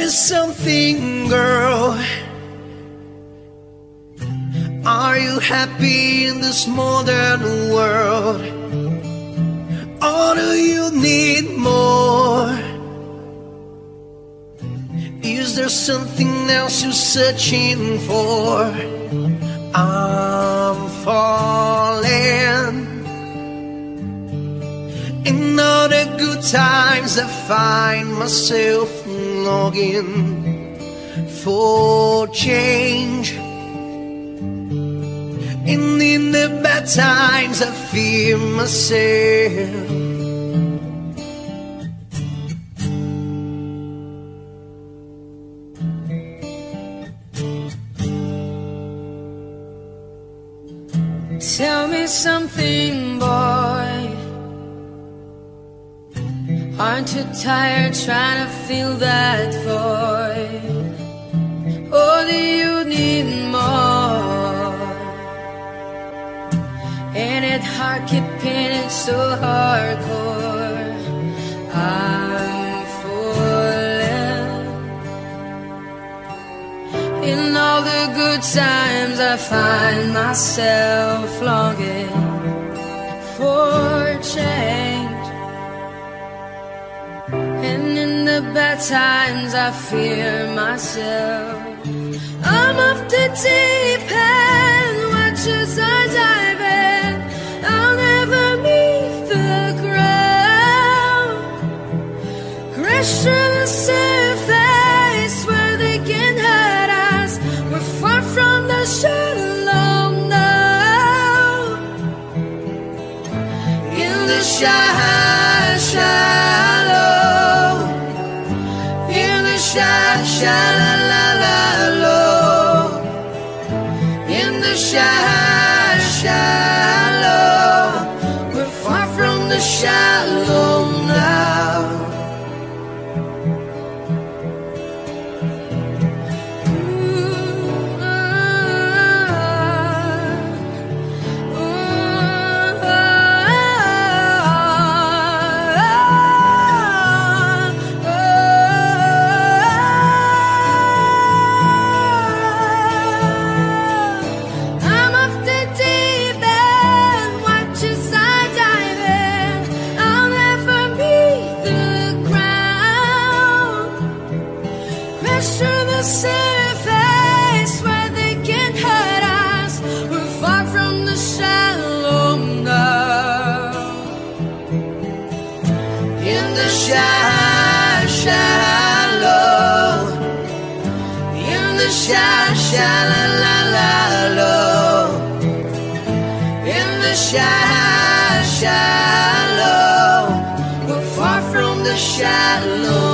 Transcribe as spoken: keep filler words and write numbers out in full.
me something, girl. Are you happy in this modern world? Or do you need more? Is there something else you're searching for? I'm falling. In all the good times I find myself longing for change. And in the bad times I fear myself. Tell me something, boy. Aren't you tired trying to fill that void? Or do you need more? Ain't it hard keeping it so hardcore? I'm falling. In all the good times I find myself longing for change. And in the bad times I fear myself. I'm off the deep end, watch as I dive in. I'll never meet the ground. Crash through the surface where they can hurt us. We're far from the shallow now. In the shallow, shallow. In the shallow, shallow. In the shallow, shallow. We're far from the shallow now. Shallow, in the shallow, shallow, we're far from the shallow.